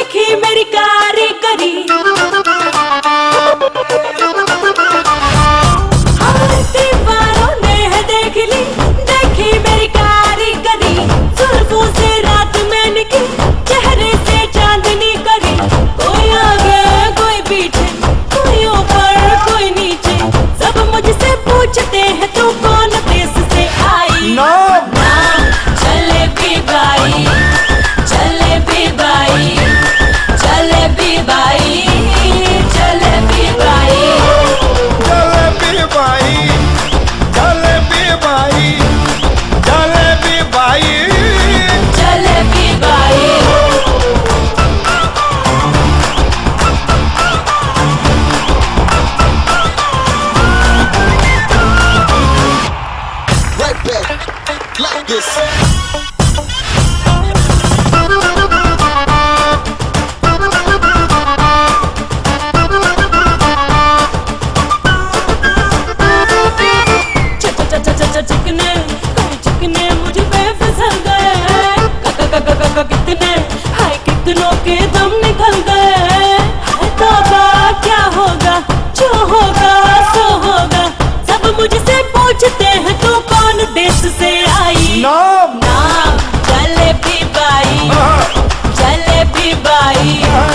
देखी मेरी कारीगरी, दीवारों ने है देख ली, देखी मेरी कारीगरी। जुल्फों से रात मैंने की, चेहरे से चांदनी करी। कोई आगे कोई पीछे, कोई ऊपर कोई नीचे, सब मुझसे पूछते हैं तू कौन देश से आई। नाम Jalebi Bai, Jalebi Bai, Jalebi Bai, Jalebi Bai, Jalebi Bai, Jalebi Bai, Jalebi Bai, Jalebi Bai. Right back, like this. चिकने चिकने मुझ पे फिसल गए, कितने हाय कितनों के दम निकल गए। हाय तौबा क्या होगा, जो होगा सो होगा। सब मुझसे पूछते हैं तू कौन देश से आई। नाम नाम जलेबी बाई, जलेबी बाई,